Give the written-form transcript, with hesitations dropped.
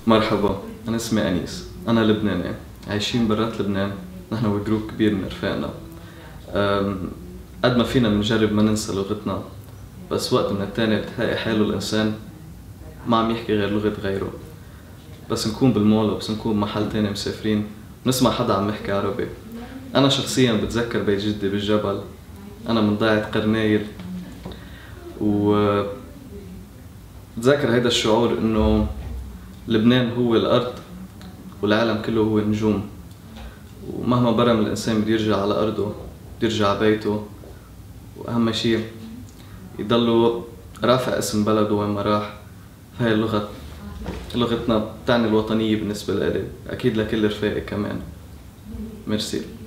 مرحبا، أنا اسمي أنيس، أنا لبناني عايشين برات لبنان. نحن وجروب كبير من رفاقنا. قد ما فينا بنجرب ما ننسى لغتنا، بس وقت من التاني بتلاقي حاله الإنسان ما عم يحكي غير لغة غيره. بس نكون بالمول أو بس نكون محل تاني مسافرين نسمع حدا عم يحكي عربي. أنا شخصياً بتذكر بيت جدي بالجبل، أنا من ضيعة قرنايل، وبتذكر هيدا الشعور إنه لبنان هو الأرض والعالم كله هو النجوم. ومهما برم الإنسان بده يرجع على أرضه، بده يرجع على بيته، وأهم شي يضله رافع اسم بلده وين ما راح. فهي لغتنا بتعني الوطنية بالنسبة لإلي، أكيد لكل رفاقي كمان. ميرسي.